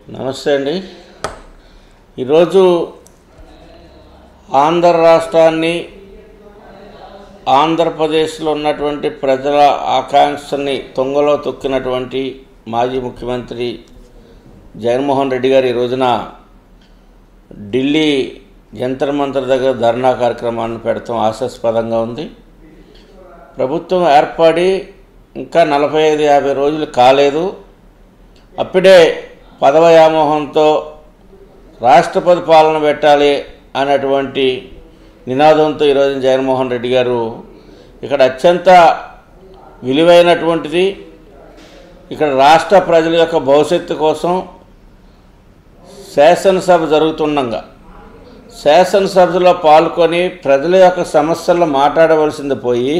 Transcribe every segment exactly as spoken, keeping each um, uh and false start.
నమస్తే అండి. ఈరోజు ఆంధ్ర రాష్ట్రాన్ని ఆంధ్రప్రదేశ్లో ఉన్నటువంటి ప్రజల ఆకాంక్షని తొంగలో తొక్కినటువంటి మాజీ ముఖ్యమంత్రి జగన్మోహన్ రెడ్డి గారు ఈ రోజున ఢిల్లీ జంతర్ మంతర్ దగ్గర ధర్నా కార్యక్రమాన్ని పెడతాం ఆశాస్పదంగా ఉంది. ప్రభుత్వం ఏర్పడి ఇంకా నలభై ఐదు యాభై రోజులు కాలేదు. అప్పుడే పదవయామోహంతో రాష్ట్రపతి పాలన పెట్టాలి అనేటువంటి నినాదంతో ఈరోజు జగన్మోహన్ రెడ్డి గారు ఇక్కడ అత్యంత విలువైనటువంటిది ఇక్కడ రాష్ట్ర ప్రజల యొక్క భవిష్యత్తు కోసం శాసనసభ జరుగుతుండగా శాసనసభలో పాల్గొని ప్రజల యొక్క సమస్యలను మాట్లాడవలసింది పోయి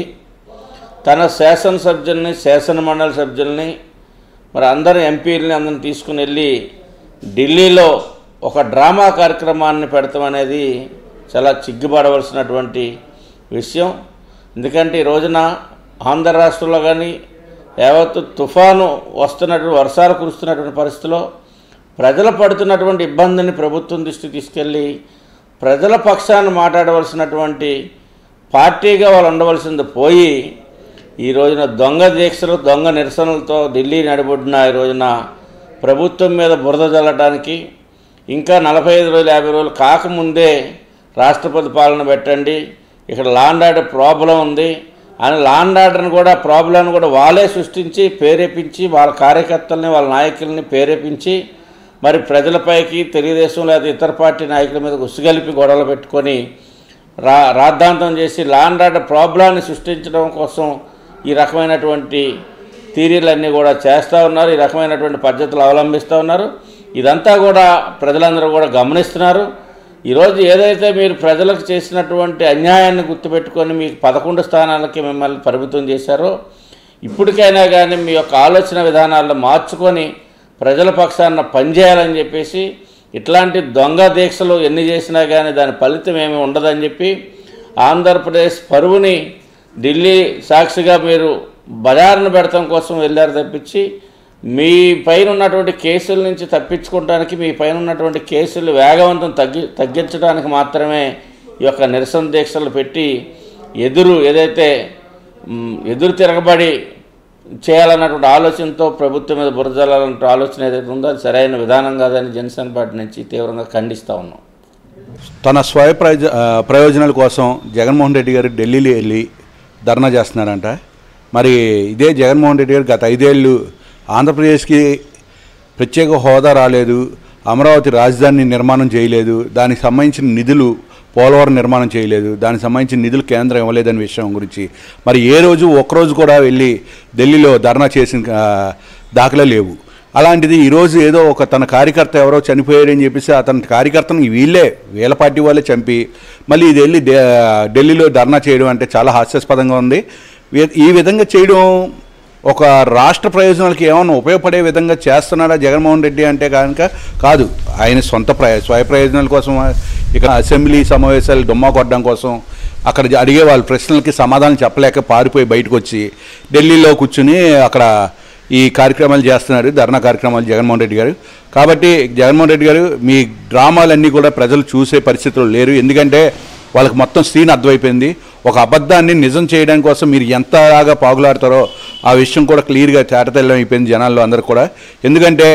తన శాసనసభ్యుల్ని శాసన మండలి సభ్యుల్ని మరి అందరు ఎంపీలని అందరిని తీసుకుని వెళ్ళి ఢిల్లీలో ఒక డ్రామా కార్యక్రమాన్ని పెడతామనేది చాలా చిగ్గుపడవలసినటువంటి విషయం. ఎందుకంటే ఈ రోజున ఆంధ్ర రాష్ట్రంలో కానీ యావత్తు తుఫాను వస్తున్నటువంటి వర్షాలు కురుస్తున్నటువంటి పరిస్థితిలో ప్రజలు పడుతున్నటువంటి ఇబ్బందిని ప్రభుత్వం దృష్టికి తీసుకెళ్ళి ప్రజల పక్షాన్ని మాట్లాడవలసినటువంటి పార్టీగా వాళ్ళు ఉండవలసింది పోయి ఈ రోజున దొంగ దీక్షలు దొంగ నిరసనలతో ఢిల్లీ నడిబొడ్డిన ఈ రోజున ప్రభుత్వం మీద బురద జల్లడానికి ఇంకా నలభై ఐదు రోజులు యాభై రోజులు కాకముందే రాష్ట్రపతి పాలన పెట్టండి, ఇక్కడ లాండ్ ఆర్డర్ ప్రాబ్లం ఉంది అని లాండ్ ఆర్డర్ని కూడా ప్రాబ్లంని కూడా వాళ్ళే సృష్టించి ప్రేరేపించి వాళ్ళ కార్యకర్తల్ని వాళ్ళ నాయకుల్ని ప్రేరేపించి మరి ప్రజలపైకి తెలుగుదేశం లేదా ఇతర పార్టీ నాయకుల మీద ఉసుగలిపి గొడవలు పెట్టుకొని రా రాద్ధాంతం చేసి లాండ్ ఆర్డర్ ప్రాబ్లాన్ని సృష్టించడం కోసం ఈ రకమైనటువంటి థీరీలన్నీ కూడా చేస్తూ ఉన్నారు, ఈ రకమైనటువంటి పద్ధతులు అవలంబిస్తూ ఉన్నారు. ఇదంతా కూడా ప్రజలందరూ కూడా గమనిస్తున్నారు. ఈరోజు ఏదైతే మీరు ప్రజలకు చేసినటువంటి అన్యాయాన్ని గుర్తుపెట్టుకొని మీకు పదకొండు స్థానాలకి మిమ్మల్ని పరిమితం చేశారో ఇప్పటికైనా కానీ మీ యొక్క ఆలోచన విధానాలను మార్చుకొని ప్రజల పక్షాన పనిచేయాలని చెప్పేసి ఇట్లాంటి దొంగ దీక్షలు ఎన్ని చేసినా కానీ దాని ఫలితం ఏమీ ఉండదని చెప్పి ఆంధ్రప్రదేశ్ పరువుని ఢిల్లీ సాక్షిగా మీరు బజారును పెడతాం కోసం వెళ్ళారు తప్పించి మీ పైన ఉన్నటువంటి కేసుల నుంచి తప్పించుకోవడానికి మీ పైన ఉన్నటువంటి కేసులు వేగవంతం తగ్గి తగ్గించడానికి మాత్రమే ఈ యొక్క నిరసన దీక్షలు పెట్టి ఎదురు ఏదైతే ఎదురు తిరగబడి చేయాలన్నటువంటి ఆలోచనతో ప్రభుత్వం మీద బురదలాలన్న ఆలోచన ఏదైతే ఉందో అది సరైన విధానం కాదని జనసేన పార్టీ నుంచి తీవ్రంగా ఖండిస్తూ ఉన్నాం. తన స్వయ ప్రయోజ ప్రయోజనాల కోసం జగన్మోహన్ రెడ్డి గారు ఢిల్లీలో వెళ్ళి ధర్నా చేస్తున్నారంట. మరి ఇదే జగన్మోహన్ రెడ్డి గారు గత ఐదేళ్ళు ఆంధ్రప్రదేశ్కి ప్రత్యేక హోదా రాలేదు, అమరావతి రాజధాని నిర్మాణం చేయలేదు, దానికి సంబంధించిన నిధులు పోలవరం నిర్మాణం చేయలేదు, దానికి సంబంధించిన నిధులు కేంద్రం ఇవ్వలేదనే విషయం గురించి మరి ఏ రోజు ఒక్కరోజు కూడా వెళ్ళి ఢిల్లీలో ధర్నా చేసిన దాఖలా లేవు. అలాంటిది ఈరోజు ఏదో ఒక తన కార్యకర్త ఎవరో చనిపోయారని చెప్పేసి అతని కార్యకర్తను వీళ్ళే వీళ్ళ పార్టీ వాళ్ళే చంపి మళ్ళీ ఇది వెళ్ళి ఢిల్లీలో ధర్నా చేయడం అంటే చాలా హాస్యాస్పదంగా ఉంది. ఈ విధంగా చేయడం ఒక రాష్ట్ర ప్రయోజనాలకి ఏమైనా ఉపయోగపడే విధంగా చేస్తున్నాడా జగన్మోహన్ రెడ్డి అంటే కనుక కాదు. ఆయన సొంత ప్రయ స్వయ ప్రయోజనాల కోసం ఇక్కడ అసెంబ్లీ సమావేశాలు డుమ్మా కొట్టడం కోసం అక్కడ అడిగే వాళ్ళ ప్రశ్నలకి సమాధానం చెప్పలేక పారిపోయి బయటకు వచ్చి ఢిల్లీలో కూర్చుని అక్కడ ఈ కార్యక్రమాలు చేస్తున్నారు, ధర్నా కార్యక్రమాలు జగన్మోహన్ రెడ్డి గారు. కాబట్టి జగన్మోహన్ రెడ్డి గారు మీ డ్రామాలన్నీ కూడా ప్రజలు చూసే పరిస్థితులు లేరు. ఎందుకంటే వాళ్ళకి మొత్తం సీన్ అర్థమైపోయింది. ఒక అబద్ధాన్ని నిజం చేయడం కోసం మీరు ఎంతలాగా పాగులాడతారో ఆ విషయం కూడా క్లియర్గా తేటతెల్లం అయిపోయింది జనాల్లో అందరూ కూడా. ఎందుకంటే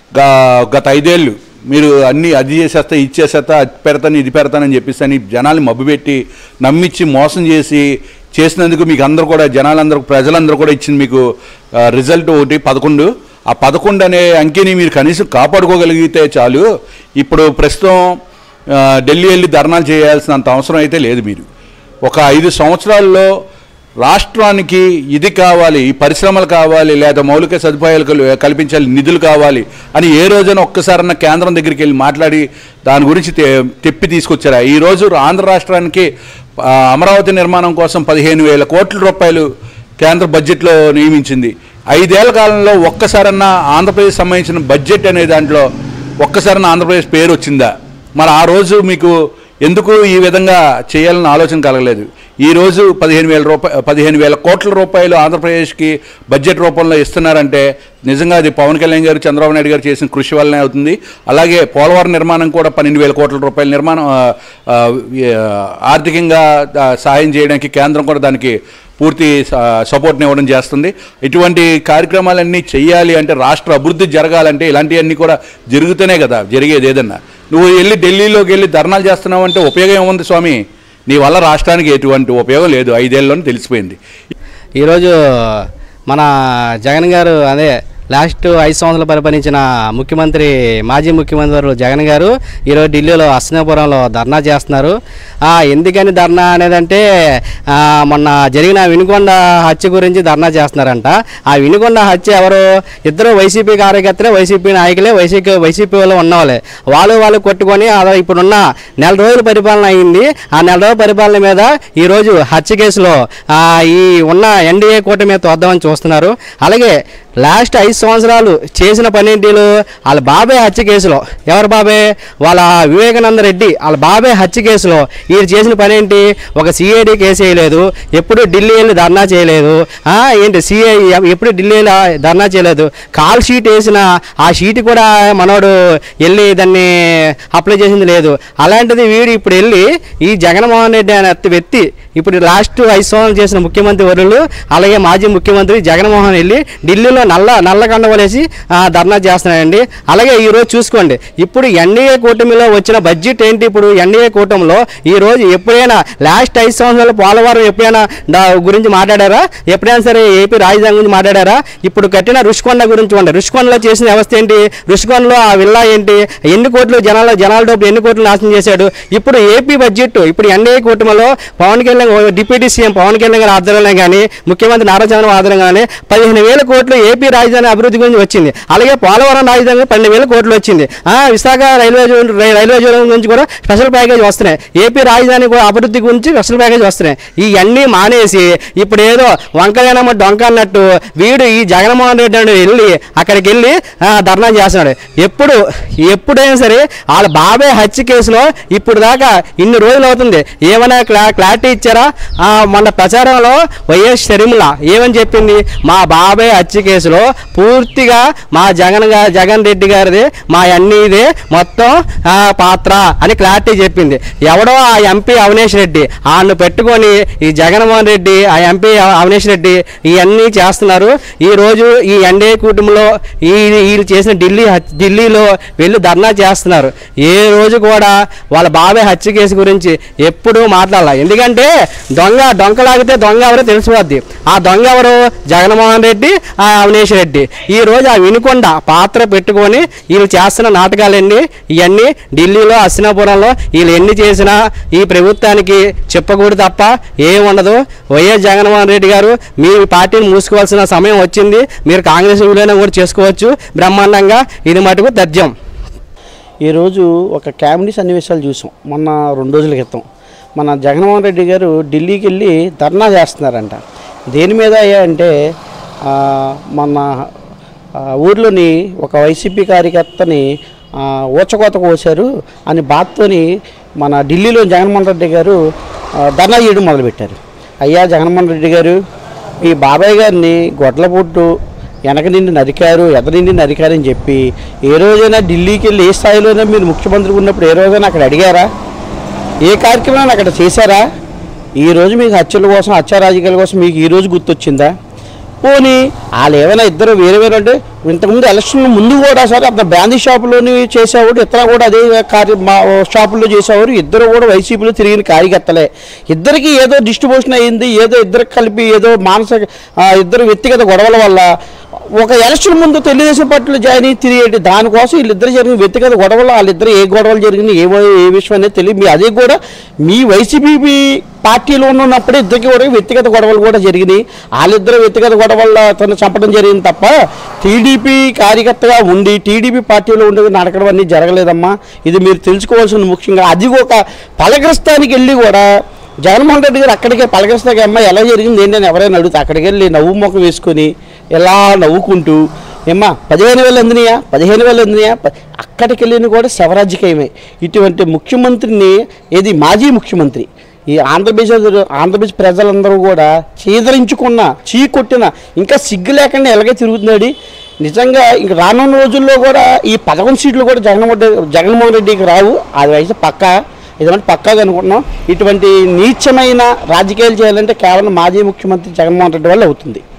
గత ఐదేళ్ళు మీరు అన్నీ అది చేసేస్తా ఇది చేసేస్తా అది పెడతాను ఇది పెడతానని చెప్పేసి అని జనాల్ని మభ్యపెట్టి నమ్మించి మోసం చేసి చేసినందుకు మీకు అందరూ కూడా జనాలందరూ ప్రజలందరూ కూడా ఇచ్చింది మీకు రిజల్ట్ ఒకటి పదకొండు. ఆ పదకొండు అనే అంకెని మీరు కనీసం కాపాడుకోగలిగితే చాలు. ఇప్పుడు ప్రస్తుతం ఢిల్లీ వెళ్ళి ధర్నాలు చేయాల్సినంత అవసరం అయితే లేదు. మీరు ఒక ఐదు సంవత్సరాల్లో రాష్ట్రానికి ఇది కావాలి, ఈ పరిశ్రమలు కావాలి, లేదా మౌలిక సదుపాయాలు కల్పించాలి, నిధులు కావాలి అని ఏ రోజైనా ఒక్కసారన్నా కేంద్రం దగ్గరికి వెళ్ళి మాట్లాడి దాని గురించి తెప్పి తీసుకొచ్చారా? ఈరోజు ఆంధ్ర రాష్ట్రానికి అమరావతి నిర్మాణం కోసం పదిహేను వేల కోట్ల రూపాయలు కేంద్ర బడ్జెట్లో నియమించింది. ఐదేళ్ల కాలంలో ఒక్కసారన్నా ఆంధ్రప్రదేశ్ సంబంధించిన బడ్జెట్ అనే దాంట్లో ఒక్కసారన్నా ఆంధ్రప్రదేశ్ పేరు వచ్చిందా? మరి ఆ రోజు మీకు ఎందుకు ఈ విధంగా చేయాలని ఆలోచన కలగలేదు? ఈరోజు పదిహేను వేల రూపాయ పదిహేను వేల కోట్ల రూపాయలు ఆంధ్రప్రదేశ్కి బడ్జెట్ రూపంలో ఇస్తున్నారంటే నిజంగా అది పవన్ కళ్యాణ్ గారు చంద్రబాబు నాయుడు గారు చేసిన కృషి వల్లనే అవుతుంది. అలాగే పోలవరం నిర్మాణం కూడా పన్నెండు వేల కోట్ల రూపాయల నిర్మాణం ఆర్థికంగా సహాయం చేయడానికి కేంద్రం కూడా దానికి పూర్తి సపోర్ట్ని ఇవ్వడం చేస్తుంది. ఇటువంటి కార్యక్రమాలన్నీ చేయాలి అంటే, రాష్ట్ర అభివృద్ధి జరగాలంటే ఇలాంటివన్నీ కూడా జరుగుతూనే కదా జరిగేది. ఏదన్నా నువ్వు వెళ్ళి ఢిల్లీలోకి వెళ్ళి ధర్నాలు చేస్తున్నావు అంటే ఉపయోగం ఏముంది స్వామి? నీ వల్ల రాష్ట్రానికి ఎటువంటి ఉపయోగం లేదు. ఐదేళ్ళలోనే తెలిసిపోయింది. ఈరోజు మన జగన్ గారు అదే లాస్ట్ ఐదు సంవత్సరాలు పరిపాలించిన ముఖ్యమంత్రి మాజీ ముఖ్యమంత్రి జగన్ గారు ఈరోజు ఢిల్లీలో హస్తినాపురంలో ధర్నా చేస్తున్నారు. ఎందుకని ధర్నా అనేదంటే మొన్న జరిగిన వినుకొండ హత్య గురించి ధర్నా చేస్తున్నారంట. ఆ వినుకొండ హత్య ఎవరు? ఇద్దరు వైసీపీ కార్యకర్తలే, వైసీపీ నాయకులే, వైసీపీ వైసీపీ వాళ్ళు ఉన్నవాళ్ళే. వాళ్ళు వాళ్ళు కొట్టుకొని ఇప్పుడున్న నెల రోజుల పరిపాలన అయింది. ఆ నెల రోజుల పరిపాలన మీద ఈరోజు హత్య కేసులో ఈ ఉన్న ఎన్డీఏ కూటమి మీద తోద్దామని చూస్తున్నారు. అలాగే లాస్ట్ ఐదు సంవత్సరాలు చేసిన పనేంటిలు వాళ్ళ బాబాయ్ హత్య కేసులో, ఎవరు బాబాయ్? వాళ్ళ వివేకానంద రెడ్డి వాళ్ళ బాబాయ్ హత్య కేసులో వీళ్ళు చేసిన పనేంటి? ఒక సిఐడి కేసు వేయలేదు, ఎప్పుడు ఢిల్లీ వెళ్ళి ధర్నా చేయలేదు. ఏంటి సిఐ ఎప్పుడు ఢిల్లీ వెళ్ళి ధర్నా చేయలేదు. కాల్ షీట్ వేసిన ఆ షీట్ కూడా మనోడు వెళ్ళి దాన్ని అప్లై చేసింది లేదు. అలాంటిది వీడు ఇప్పుడు వెళ్ళి ఈ జగన్మోహన్ రెడ్డి అనే వ్యక్తి ఇప్పుడు లాస్ట్ ఐదు సంవత్సరాలు చేసిన ముఖ్యమంత్రి వరులు అలాగే మాజీ ముఖ్యమంత్రి జగన్మోహన్ వెళ్ళి ఢిల్లీలో నల్ల నల్లకండ వలేసి ధర్నా చేస్తున్నాయండి. అలాగే ఈరోజు చూసుకోండి, ఇప్పుడు ఎన్డీఏ కూటమిలో వచ్చిన బడ్జెట్ ఏంటి? ఇప్పుడు ఎన్డీఏ కూటమిలో ఈరోజు ఎప్పుడైనా లాస్ట్ ఐదు సంవత్సరాలు పోలవరం ఎప్పుడైనా గురించి మాట్లాడారా? ఎప్పుడైనా సరే ఏపీ రాజధాని గురించి మాట్లాడారా? ఇప్పుడు కట్టిన రుషికొండ గురించి ఉండే రుషికొండలో చేసిన వ్యవస్థ ఏంటి? రుషికొండలో ఆ విల్లా ఏంటి? ఎన్ని కోట్లు జనాల జనాల డబ్బులు ఎన్ని కోట్లు నాశనం చేశాడు? ఇప్పుడు ఏపీ బడ్జెట్ ఇప్పుడు ఎన్డీఏ కూటమిలో పవన్ కళ్యాణ్ డిప్యూటీ సీఎం పవన్ కళ్యాణ్ గారి ఆధ్వర్యంలో కానీ ముఖ్యమంత్రి నారా చంద్రబాబు ఆధ్వర్యంలో కానీ పదిహేను వేల కోట్లు ఏపీ రాజధాని అభివృద్ధి గురించి వచ్చింది. అలాగే పోలవరం రాజధాని పన్నెండు వేల కోట్లు వచ్చింది. Visakha railway zone railway zone గురించి కూడా స్పెషల్ ప్యాకేజ్ వస్తున్నాయి. ఏపీ రాజధాని అభివృద్ధి గురించి స్పెషల్ ప్యాకేజ్ వస్తున్నాయి. ఇవన్నీ మానేసి ఇప్పుడు ఏదో వంకలేనమ్మ డొంక అన్నట్టు వీడు ఈ జగన్మోహన్ రెడ్డి అని వెళ్ళి అక్కడికి వెళ్ళి ధర్నా చేస్తున్నాడు. ఎప్పుడు ఎప్పుడైనా సరే వాళ్ళ బాబాయ్ హత్య కేసులో ఇప్పుడు దాకా ఇన్ని రోజులు అవుతుంది, ఏమైనా క్లా క్లారిటీ ఇచ్చారా? మొన్న ప్రచారంలో వైఎస్ షర్మిల ఏమని చెప్పింది? మా బాబాయ్ హత్య కేసులో పూర్తిగా మా జగన్ జగన్ రెడ్డి గారిది, మా అన్నీదే మొత్తం పాత్ర అని క్లారిటీ చెప్పింది. ఎవడో ఆ ఎంపీ అవినేష్ రెడ్డి ఆయన్ను పెట్టుకొని ఈ జగన్మోహన్ రెడ్డి ఆ ఎంపీ అవినేష్ రెడ్డి ఇవన్నీ చేస్తున్నారు. ఈరోజు ఈ ఎన్డీఏ కూటమిలో ఈ వీళ్ళు చేసిన ఢిల్లీ ఢిల్లీలో వెళ్ళి ధర్నా చేస్తున్నారు. ఏ రోజు కూడా వాళ్ళ బాబాయ్ హత్య కేసు గురించి ఎప్పుడూ మాట్లాడాలి. ఎందుకంటే దొంగ డొంకలాగితే దొంగ ఎవరో తెలిసిపోద్ది. ఆ దొంగ ఎవరు? జగన్మోహన్ రెడ్డి, ఆ అవినేష్ రెడ్డి. ఈరోజు ఆ వినుకొండ పాత్ర పెట్టుకొని వీళ్ళు చేస్తున్న నాటకాలన్నీ ఇవన్నీ ఢిల్లీలో హస్తినాపురంలో వీళ్ళు ఎన్ని చేసినా ఈ ప్రభుత్వానికి చెప్పకూడదు తప్ప ఏముండదు. వైఎస్ జగన్మోహన్ రెడ్డి గారు మీ పార్టీని మూసుకోవాల్సిన సమయం వచ్చింది. మీరు కాంగ్రెస్ విలీనం కూడా చేసుకోవచ్చు బ్రహ్మాండంగా. ఇది మటుకు తథ్యం. ఈరోజు ఒక క్యాబినెట్ సన్నివేశాలు చూసాం మొన్న రెండు రోజుల క్రితం. మన జగన్మోహన్ రెడ్డి గారు ఢిల్లీకి వెళ్ళి ధర్నా చేస్తున్నారంట. దేని మీద అంటే మన ఊర్లోని ఒక వైసీపీ కార్యకర్తని ఊచకోత కోసారు అని బాధతోని మన ఢిల్లీలో జగన్మోహన్ రెడ్డి గారు ధర్నా చేయడం మొదలుపెట్టారు. అయ్యా జగన్మోహన్ రెడ్డి గారు, మీ బాబాయ్ గారిని గొడ్లపుట్టు వెనక నిండి నరికారు, ఎద నిండి నరికారు అని చెప్పి ఏ రోజైనా ఢిల్లీకి వెళ్ళి ఏ స్థాయిలోనే మీరు ముఖ్యమంత్రి ఉన్నప్పుడు ఏ రోజైనా అక్కడ అడిగారా? ఏ కార్యక్రమాన్ని అక్కడ చేశారా? ఈరోజు మీకు హత్యల కోసం హత్య రాజకీయాల కోసం మీకు ఈరోజు గుర్తొచ్చిందా? పోనీ వాళ్ళు ఏమైనా ఇద్దరు వేరే వేరే అంటే ఇంతకుముందు ఎలక్షన్ ముందు కూడా సరే అతను బ్రాందీ షాపులోని చేసేవాడు, ఇతర కూడా అదే కార్య షాపుల్లో చేసేవారు. ఇద్దరు కూడా వైసీపీలో తిరిగిన కార్యకర్తలే. ఇద్దరికి ఏదో డిస్ట్రిబ్యూషన్ అయ్యింది, ఏదో ఇద్దరికి కలిపి ఏదో మానసిక ఇద్దరు వ్యక్తిగత గొడవల వల్ల ఒక ఎలక్షన్ ముందు తెలుగుదేశం పార్టీలో జాయిన్ అయ్యి తిరిగేటి దానికోసం వీళ్ళిద్దరు జరిగిన వ్యక్తిగత గొడవలు, వాళ్ళిద్దరు ఏ గొడవలు జరిగింది ఏ ఏ విషయం అనేది తెలియదు. మీ అదే కూడా మీ వైసీపీ పార్టీలో ఉన్నప్పుడే ఇద్దరికి కూడా వ్యక్తిగత గొడవలు కూడా జరిగినాయి. వాళ్ళిద్దరు వ్యక్తిగత గొడవల తను చంపడం జరిగింది తప్ప టీడీపీ కార్యకర్తగా ఉండి టీడీపీ పార్టీలో ఉండేది నడకడం అన్నీ జరగలేదమ్మా. ఇది మీరు తెలుసుకోవాల్సింది ముఖ్యంగా. అది ఒక పలగ్రస్తానికి వెళ్ళి కూడా జగన్మోహన్ రెడ్డి గారు అక్కడికే పలకరిస్తాగా అమ్మ ఎలా జరిగింది ఏంటని ఎవరైనా అడిగితే అక్కడికి వెళ్ళి నవ్వు మొక్క వేసుకొని ఎలా నవ్వుకుంటూ ఏమ్మా పదిహేను వేలు అందినాయా పదిహేను వేలు అందినాయా అక్కడికి వెళ్ళిన కూడా శవరాజ్యకయమే. ఇటువంటి ముఖ్యమంత్రిని ఏది మాజీ ముఖ్యమంత్రి ఈ ఆంధ్రప్రదేశ్ ఆంధ్రప్రదేశ్ ప్రజలందరూ కూడా చీదరించుకున్న చీ కొట్టిన ఇంకా సిగ్గు లేకుండా ఎలాగే తిరుగుతున్నాడు. నిజంగా ఇంక రానున్న రోజుల్లో కూడా ఈ పదకొండు సీట్లు కూడా జగన్మోహన్ రెడ్డి జగన్మోహన్ రెడ్డికి రావు. అది అయితే పక్కా ఇటువంటి పక్కాగా అనుకుంటున్నాం. ఇటువంటి నీచమైన రాజకీయాలు చేయాలంటే కేవలం మాజీ ముఖ్యమంత్రి జగన్మోహన్ రెడ్డి వల్ల అవుతుంది.